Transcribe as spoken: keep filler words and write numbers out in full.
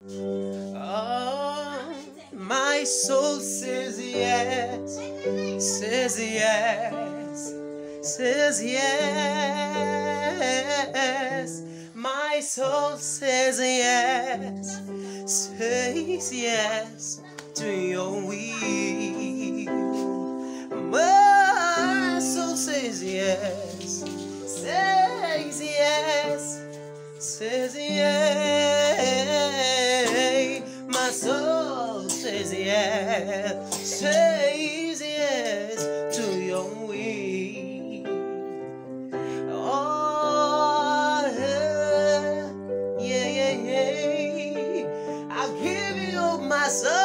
Oh, my soul says yes, says yes, says yes. My soul says yes, says yes to your will. My soul says yes, says yes, says yes. My soul says yes, says yes to your will. Oh, yeah, yeah, yeah, yeah. I'll give you my soul.